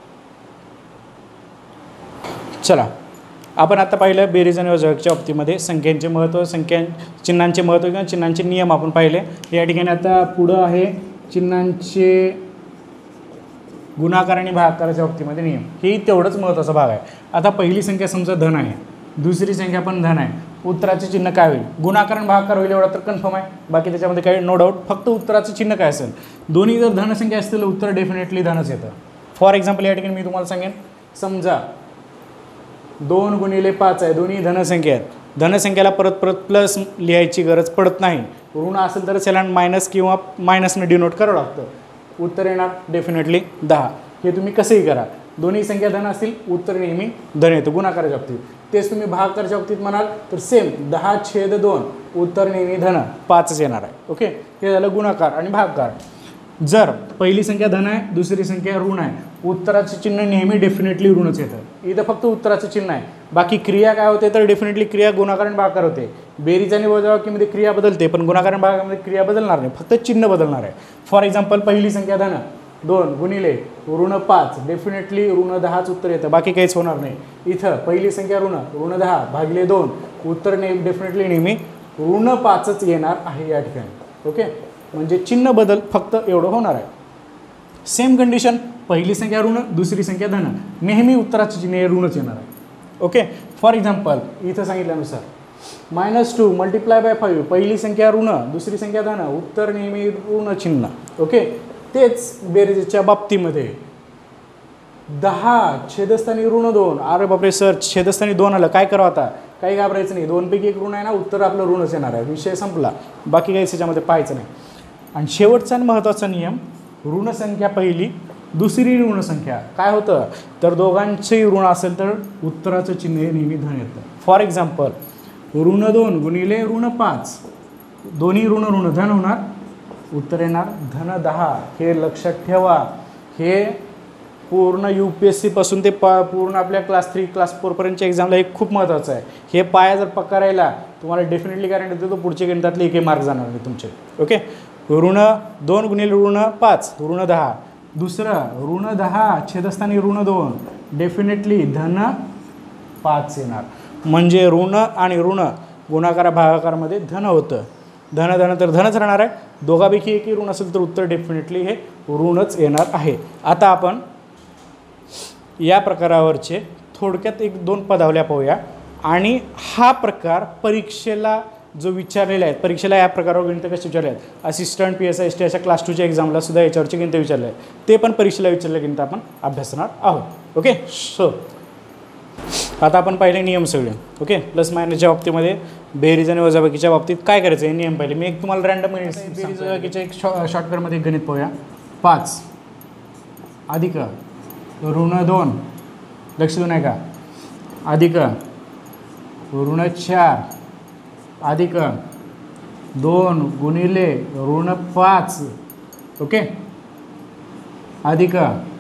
चला आपण आता पाहिलं बेरीज आणि वजाबाकीच्या बाबतीमध्ये संख्यांचे महत्त्व, संख्या चिन्हांचे महत्त्व किंवा चिन्हांचे नियम आपण पाहिले. या ठिकाणी आता पुढं आहे चिन्हांचे गुणाकार आणि भागाकाराच्या बाबतीमध्ये नियम. हे तेवढंच महत्त्वाचा भाग आहे. आता पहिली संख्या समजा धन आहे, दुसरी संख्या पण धन आहे, उत्तराचे चिन्ह काय होईल, गुणाकार आणि भागाकार होईल एवढा तर कन्फर्म आहे. बाकी त्याच्यामध्ये काही नो डाऊट, फक्त उत्तराचं चिन्ह काय असेल, दोन्ही जर धनसंख्या असतील तर उत्तर डेफिनेटली धनच येतं. फॉर एक्झाम्पल या ठिकाणी मी तुम्हाला सांगेन, समजा दोन गुणिले पाच आहे, दोन्ही धनसंख्या आहेत, धनसंख्याला परत परत प्लस लिहायची गरज पडत नाही, ऋण असेल तर त्याला मायनस किंवा मायनसनं डिनोट करावं लागतं, उत्तर येणार डेफिनेटली दहा. हे तुम्ही कसंही करा, दोन्ही संख्या धन असतील उत्तर नेहमी धन येतं गुणाकाराच्या बाबतीत. तेच तुम्ही भागाकाराच्या बाबतीत म्हणाल तर सेम दहा छेद दोन उत्तर नेहमी धन पाचच येणार आहे. ओके, हे झालं गुणाकार आणि भागाकार. जर पहिली संख्या धन आहे, दुसरी संख्या ऋण आहे, उत्तराचं चिन्ह नेहमी डेफिनेटली ऋणच येतं. इथं फक्त उत्तराचं चिन्ह आहे, बाकी क्रिया काय होते तर डेफिनेटली क्रिया गुणाकार आणि भागाकार होते. बेरीज आणि वजाबाकीमध्ये क्रिया बदलते, पण गुणाकार आणि भागाकारामध्ये क्रिया बदलणार नाही, फक्त चिन्ह बदलणार आहे. फॉर एक्झाम्पल पहिली संख्या धन दोन गुणिले ऋण पाच, डेफिनेटली ऋण दहाच उत्तर येतं, बाकी काहीच होणार नाही. इथं पहिली संख्या ऋण ऋण दहा भागिले दोन, उत्तर ने डेफिनेटली नेहमी ऋण पाचच येणार आहे या ठिकाणी. ओके, म्हणजे चिन्ह बदल फक्त एवढं होणार आहे. सेम कंडिशन, पहिली संख्या ऋण दुसरी संख्या धन, नेहमी उत्तराचं चिन्ह हे ऋणच येणार आहे. ओके, फॉर एक्झाम्पल इथं सांगितल्यानुसार minus two multiply by five, पहिली संख्या ऋण दुसरी संख्या धन, उत्तर नेहमी ऋण चिन्ह. ओके, तेच बेरीजच्या बाबतीमध्ये दहा छेदस्थानी ऋण दोन, अरे बापरे सर छेदस्थानी दोन आलं काय करावं आता, काही घाबरायचं नाही, दोनपैकी एक ऋण आहे ना, उत्तर आपलं ऋणच येणार आहे, विषय संपला, बाकी काही त्याच्यामध्ये पाहायचं नाही. आणि शेवटचा आणि महत्त्वाचा नियम, ऋणसंख्या पहिली दुसरी ऋणसंख्या काय होतं तर दोघांचेही ऋण असेल तर उत्तराचं चिन्ह हे नेहमी धन येतं. फॉर एक्झाम्पल ऋण दोन गुणिले ऋण पाच, दोन्ही ऋण ऋण धन होणार, उत्तर येणार धन दहा. हे लक्षात ठेवा, हे पूर्ण यू पी एस सीपासून ते पा पूर्ण आपल्या क्लास थ्री क्लास फोरपर्यंतच्या एक्झामला हे खूप महत्त्वाचं आहे. हे पाया जर पक्का राहिला तुम्हाला डेफिनेटली गॅरंटी देतो पुढचे गणितातले एकही मार्क जाणार नाही तुमचे. ओके, ऋण दोन गुणिले ऋण पाच ऋण दहा, दुसरं ऋण दहा छेदस्थानी ऋण दोन, डेफिनेटली धन पाच येणार. म्हणजे ऋण आणि ऋण गुणाकार भागाकारामध्ये धन होतं, धन धन तर धनच राहणार आहे, दोघापैकी एकही ऋण असेल तर उत्तर डेफिनेटली हे ऋणच येणार आहे. आता आपण या प्रकारावरचे थोडक्यात एक दोन पदावल्या पाहूया. आणि हा प्रकार परीक्षेला जो विचारलेला आहे, परीक्षेला या प्रकारावर गणित कसे विचारले आहेत, assistant P S I S T अशा क्लास टूच्या एक्झामला सुद्धा याच्यावरचे गणित विचारले आहेत, ते पण परीक्षेला विचारले गणित आपण अभ्यासणार आहोत. ओके, सो आता आपण पाहिले नियम सगळे. ओके, प्लस मायनसच्या बाबतीमध्ये बेरीज आणि वजाबाकीच्या बाबतीत काय करायचं हे नियम पाहिले. मी एक तुम्हाला रँडम गणित बेरीज वजाबाकीच्या एक शॉ शॉर्टकटमध्ये एक गणित पाहूया. पाच अधिक ऋण दोन, लक्ष देऊ नाही का, अधिक ऋण चार अधिक दोन गुणिले ऋण पाच, ओके, अधिक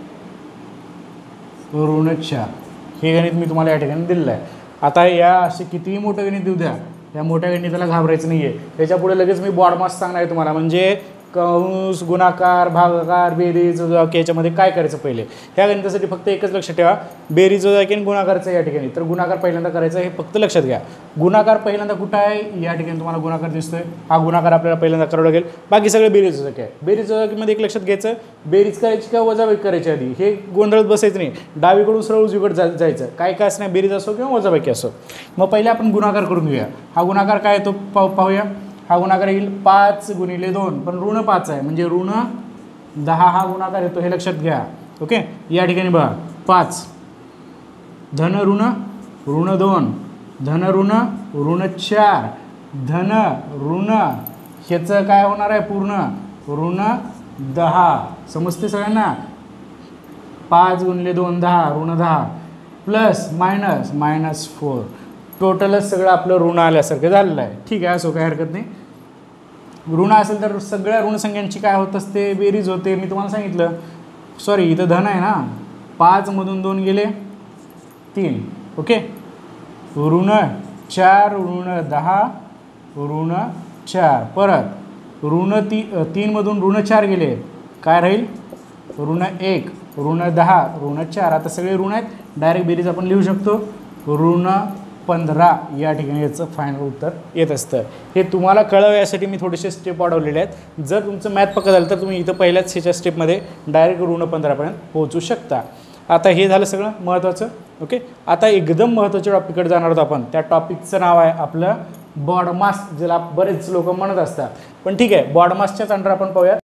ऋण चार. हे गणित मी तुम्हाला या ठिकाणी दिलेलं आहे. आता या असे कितीही मोठं गणित देऊ द्या, या मोठ्या गणिताला घाबरायचं नाही आहे. त्याच्यापुढे लगेच मी बॉड मास सांगणार आहे तुम्हाला, म्हणजे कंस, गुणाकार, भागाकार, बेरीज, वजाबाकी याच्यामध्ये काय करायचं पहिले. ह्या गणितासाठी फक्त एकच लक्षात ठेवा, बेरीज, वजाबाकी आणि गुणाकारचं या ठिकाणी. तर गुणाकार पहिल्यांदा करायचं हे फक्त लक्षात घ्या. गुणाकार पहिल्यांदा कुठं आहे, या ठिकाणी तुम्हाला गुणाकार दिसतोय. हा गुणाकार आपल्याला पहिल्यांदा करावा लागेल. बाकी सगळं बेरीज वजाबाकी आहे. बेरीज वजाबाकीमध्ये एक लक्षात घ्यायचं, बेरीज करायची का वजाबाकी करायची आधी हे गोंधळत बसायचं नाही. डावीकडून सरळ उजवीकडे जा जायचं काय काय असं नाही, बेरीज असो किंवा वजाबाकी असो. मग पहिले आपण गुणाकार करून घेऊया. हा गुणाकार काय येतो पाहू पाहूया. हा गुणाकार येईल पाच गुणिले दोन, पण ऋण पाच आहे म्हणजे ऋण दहा हा गुणाकार येतो, हे लक्षात घ्या. ओके, या ठिकाणी बघा पाच, धन ऋण ऋण दोन, धन ऋण ऋण चार, धन ऋण ह्याचं काय होणार आहे पूर्ण ऋण दहा. समजते सगळ्यांना. पाच गुणिले दोन दहा, ऋण दहा, प्लस मायनस मायनस फोर. टोटलच सगळं आपलं ऋण आल्यासारखं झालेलं आहे. ठीक आहे, असो काही हरकत नाही. ऋण असेल तर सगळ्या ऋणसंख्यांची काय होत असते, बेरीज होते. मी तुम्हाला सांगितलं, सॉरी इथं धन आहे ना, पाचमधून दोन गेले तीन. ओके, ऋण चार ऋण दहा ऋण चार, परत ऋण ती तीनमधून ऋण चार गेले, काय राहील ऋण एक, ऋण दहा ऋण चार. आता सगळे ऋण आहेत, डायरेक्ट बेरीज आपण लिहू शकतो ऋण पंधरा. या ठिकाणी याचं फायनल उत्तर येत असतं. हे तुम्हाला कळावं यासाठी मी थोडेसे स्टेप वाढवलेले आहेत. जर तुमचं मॅथ पक्का झालं तर तुम्ही इथं पहिल्याच ह्याच्या स्टेपमध्ये डायरेक्ट ऋण पंधरापर्यंत पोहोचू शकता. आता हे झालं सगळं महत्त्वाचं. ओके, आता एकदम महत्त्वाच्या टॉपिककडे जाणार आहोत आपण. त्या टॉपिकचं नाव आहे आपलं बॉडमास, ज्याला बरेच लोक म्हणत असतात. पण ठीक आहे, बॉडमासच्याच अंडर आपण पाहूया.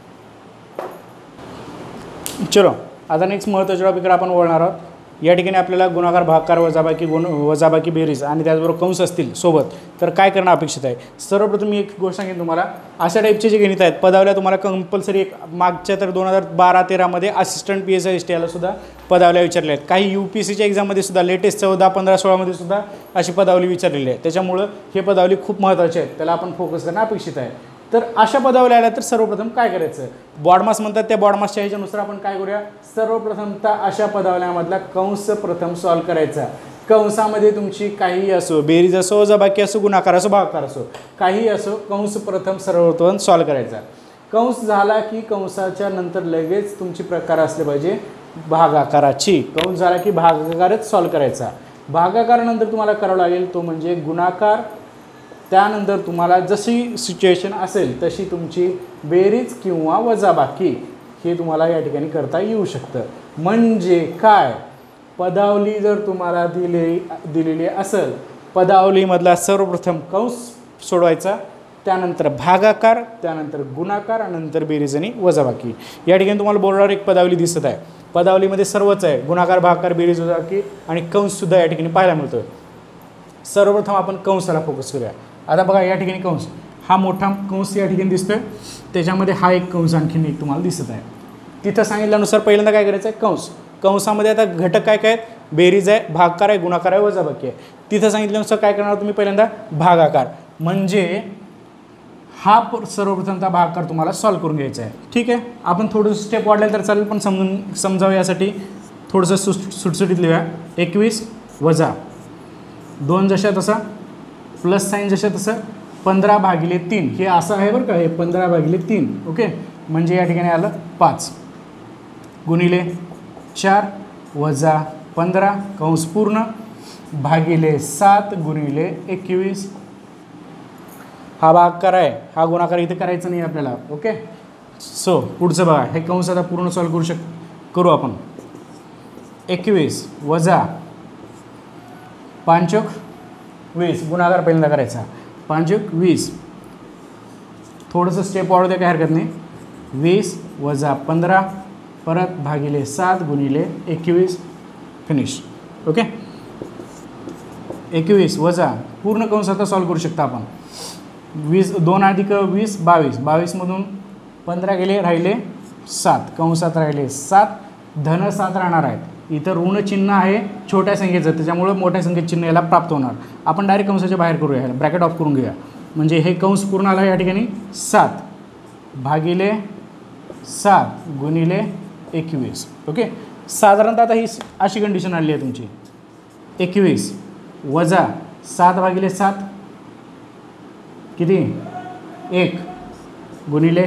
चलो, आता नेक्स्ट महत्त्वाच्या टॉपिककडे आपण वळणार आहोत. या ठिकाणी आपल्याला गुणाकार, भागाकार, वजाबाकी, गुण वजाबाकी, बेरीज आणि त्याचबरोबर कंस असतील सोबत, तर काय करणं अपेक्षित आहे. सर्वप्रथम मी एक गोष्ट सांगेन तुम्हाला, अशा टाईपचे जे गणित आहेत पदावल्या तुम्हाला कंपल्सरी एक मागच्या तर दोन हजार बारा तेरामध्ये assistant P S I S T याला सुद्धा पदावल्या विचारल्या आहेत. काही यू पी सीच्या एक्झाममध्ये सुद्धा लेटेस्ट चौदा पंधरा सोळामध्ये सुद्धा अशी पदावली विचारलेली आहे. त्याच्यामुळं हे पदावली खूप महत्त्वाचे आहेत, त्याला आपण फोकस करणं अपेक्षित आहे. तर अशा पदावल्या आल्या तर सर्वप्रथम काय करायचं, बॉडमास म्हणतात त्या बॉडमासच्या ह्याच्यानुसार आपण काय करूया, सर्वप्रथमतः अशा पदावल्यामधला कंस प्रथम सॉल्व करायचा. कंसामध्ये तुमची काही असो, बेरीज असो, वजाबाकी असो, गुणाकार असो, भागाकार असो, काही असो, कंस प्रथम सर्वप्रथम सॉल्व करायचा. कंस झाला की कंसाच्या नंतर लगेच तुमची प्रकार असले पाहिजे भागाकाराची. कंस झाला की भागाकारच सॉल्व करायचा. भागाकारानंतर तुम्हाला करावं लागेल तो म्हणजे गुणाकार. त्यानंतर तुम्हाला जशी सिच्युएशन असेल तशी तुमची बेरीज किंवा वजाबाकी हे तुम्हाला या ठिकाणी करता येऊ शकतं. म्हणजे काय, पदावली जर तुम्हाला दिले दिलेली असेल, पदावलीमधला सर्वप्रथम कंस सोडवायचा, त्यानंतर भागाकार, त्यानंतर गुणाकार आणि नंतर बेरीज आणि वजाबाकी. या ठिकाणी तुम्हाला बोर्डावर एक पदावली दिसत आहे. पदावलीमध्ये सर्वच आहे, गुणाकार, भागाकार, बेरीज, वजाबाकी आणि कंससुद्धा या ठिकाणी पाहायला मिळतो. सर्वप्रथम आपण कंसाला फोकस करूया. आता बघा या ठिकाणी कंस, हा मोठा कंस या ठिकाणी दिसतोय, त्याच्यामध्ये हा एक कंस आणखीन एक तुम्हाला दिसत आहे. तिथं सांगितल्यानुसार पहिल्यांदा काय करायचं आहे, कंस. कंसामध्ये आता घटक काय काय आहेत, बेरीज आहे, भागाकार आहे, गुणाकार आहे, वजाबाकी आहे. तिथं सांगितल्यानुसार काय करणार तुम्ही पहिल्यांदा भागाकार. म्हणजे हा सर्वप्रथमता भागाकार तुम्हाला सॉल्व करून घ्यायचा आहे. ठीक आहे, आपण थोडंसं स्टेप वाढलेलं तर चालेल, पण समजून समजावं यासाठी थोडंसं सुट सुटसुटीत लिहूया. एकवीस वजा दोन जशा तसा, प्लस साईन जशा तसं, पंधरा भागिले तीन, हे असं आहे बरं का, हे पंधरा भागिले तीन. ओके, म्हणजे या ठिकाणी आलं पाच गुणिले चार वजा पंधरा कंस पूर्ण भागिले सात गुणिले एकवीस. हा भागाकार आहे, हा गुणाकार इथे करायचा नाही आपल्याला. ओके, सो पुढचं बघा, हे कंस आता पूर्ण सॉल्व करू शक करू आपण. एकवीस वजा पांचोक वीस, गुणाकार पहिल्यांदा करायचा, पांचोक वीस. थोडंसं स्टेप वाढू द्या, काय हरकत नाही. वीस वजा पंधरा परत भागिले सात गुणिले एकवीस, फिनिश. ओके, एकवीस वजा पूर्ण कंस आता सॉल्व करू शकता आपण. वीस दोन अधिक वीस बावीस, बावीसमधून पंधरा गेले, राहिले सात, कंसात राहिले सात, धन सात राहणार आहेत. इथं ऋण चिन्ह आहे छोट्या संख्येचं, त्याच्यामुळं मोठ्या संख्येचं चिन्ह याला प्राप्त होणार. आपण डायरेक्ट कंसाच्या बाहेर करूया, ब्रॅकेट ऑफ करून घेऊया. म्हणजे हे कंस पूर्ण आला या ठिकाणी सात भागिले सात गुणिले एकवीस. ओके, साधारणतः आता ही अशी कंडिशन आली आहे तुमची. एकवीस वजा सात भागिले सात किती, एक गुणिले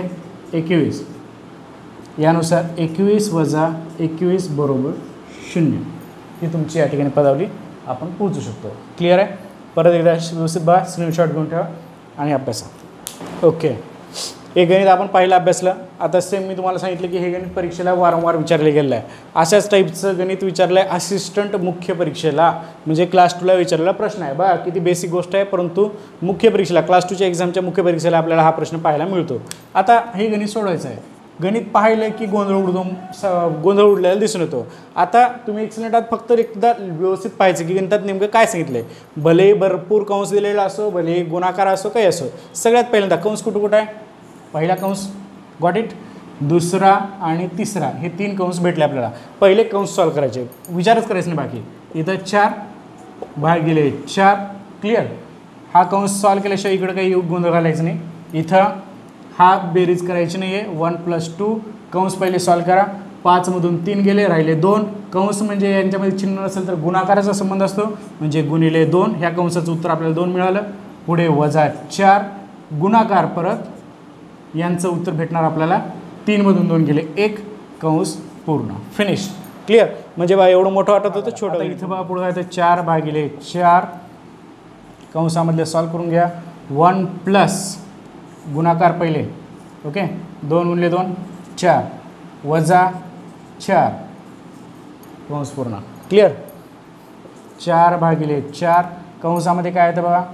एकवीस, यानुसार एकवीस वजा एकवीस बरोबर शून्य, ही तुमची या ठिकाणी पदावली आपण पोहोचू शकतो. क्लिअर आहे. परत एकदा व्यवस्थित बघा, स्क्रीनशॉट घेऊन ठेवा आणि अभ्यासा. ओके, हे गणित आपण पहिलं अभ्यासलं. आता सेम मी तुम्हाला सांगितलं की हे गणित परीक्षेला वारंवार विचारले गेलेलं आहे. अशाच टाईपचं गणित विचारलं आहे असिस्टंट मुख्य परीक्षेला, म्हणजे क्लास टूला विचारलेला प्रश्न आहे. बघा किती बेसिक गोष्ट आहे, परंतु मुख्य परीक्षेला क्लास टूच्या एक्झामच्या मुख्य परीक्षेला आपल्याला हा प्रश्न पाहायला मिळतो. आता हे गणित सोडवायचं आहे. गणित पाहिलं की गोंधळ उडून गोंधळ उडलेला दिसून येतो. आता तुम्ही एक्सलेंटात फक्त एकदा व्यवस्थित पाहायचं की गणितात नेमकं काय सांगितलं आहे. भले भरपूर कंस दिलेला असो, भले गुणाकार असो, काही असो, सगळ्यात पहिल्यांदा कंस कुठं कुठं आहे. पहिला कंस गॉट इट, दुसरा आणि तिसरा हे तीन कंस भेटले आपल्याला. पहिले कंस सॉल्व करायचे, विचारच करायचं नाही बाकी. इथं चार भागिले चार. क्लिअर. हा कंस सॉल्व केल्याशिवाय इकडं काही गोंधळ घालायचं नाही. इथं हा बेरीज करायची नाही आहे. वन प्लस टू कंस पहिले सॉल्व करा. पाचमधून तीन गेले, राहिले दोन. कंस म्हणजे यांच्यामध्ये चिन्ह नसेल तर गुणाकाराचा संबंध असतो, म्हणजे गुणिले दोन. ह्या कंसाचं उत्तर आपल्याला दोन मिळालं. पुढे वजा चार, गुणाकार परत, यांचं उत्तर भेटणार आपल्याला तीनमधून दोन गेले एक, कंस पूर्ण. फिनिश. क्लिअर. म्हणजे बा एवढं मोठं वाटत होतं छोटं. इथं बघा पुढं काय तर चार भागिले चार, कंसामधले सॉल्व करून घ्या. वन प्लस गुणाकार पहिले, ओके, दोन गुणले दोन चार, वजा चार, कंस पूर्ण. क्लिअर. चार भागिले चार, कंसामध्ये काय येतं बघा,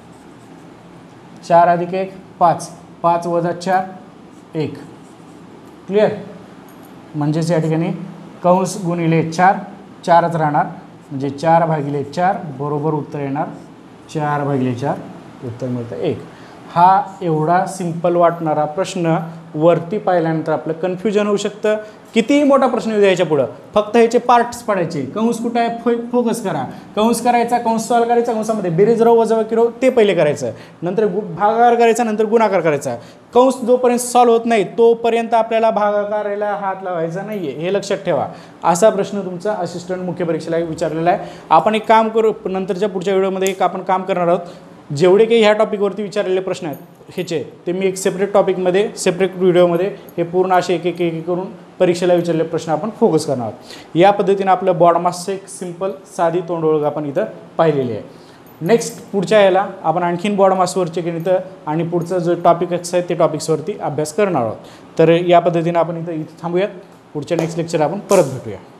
चार अधिक एक पाच, पाच वजा चार एक. क्लिअर. म्हणजेच या ठिकाणी कंस गुणिले चार, चारच राहणार, म्हणजे चार भागिले चार बरोबर उत्तर येणार चार भागिले चार, उत्तर मिळतं एक. हा एवढा सिंपल वाटणारा प्रश्न वरती पाहिल्यानंतर आपलं कन्फ्युजन होऊ शकतं. कितीही मोठा प्रश्न येऊ द्यायच्या पुढं फक्त ह्याचे पार्ट्स पडायचे. कंस कुठं आहे फो फोकस करा. कंस करायचा, कंस सॉल्व करायचा, कंसामध्ये बेरीज राव वजाबाकी राव ते पहिले करायचं, नंतर गु भागाकार करायचा, नंतर गुणाकार करायचा. कंस जोपर्यंत सॉल्व होत नाही तोपर्यंत आपल्याला भागाकाराला हात लावायचा नाही आहे, हे लक्षात ठेवा. असा प्रश्न तुमचा असिस्टंट मुख्य परीक्षेला विचारलेला आहे. आपण एक काम करू, नंतरच्या पुढच्या व्हिडिओमध्ये एक आपण काम करणार आहोत. जेवढे काही ह्या टॉपिकवरती विचारलेले प्रश्न आहेत ह्याचे ते मी एक सेपरेट टॉपिकमध्ये सेपरेट व्हिडिओमध्ये हे पूर्ण असे एक एक एक करून परीक्षेला विचारलेले प्रश्न आपण फोकस करणार आहोत. या पद्धतीने आपलं बॉडमासचं एक सिंपल साधी तोंडओळख आपण इथं पाहिलेली आहे. नेक्स्ट पुढच्या याला आपण आणखीन बॉडमासवरचे गणित आणि पुढचं जो टॉपिक्स आहे ते टॉपिक्सवरती अभ्यास करणार आहोत. तर या पद्धतीने आपण इथं इथं थांबूयात. पुढच्या नेक्स्ट लेक्चर आपण परत भेटूया.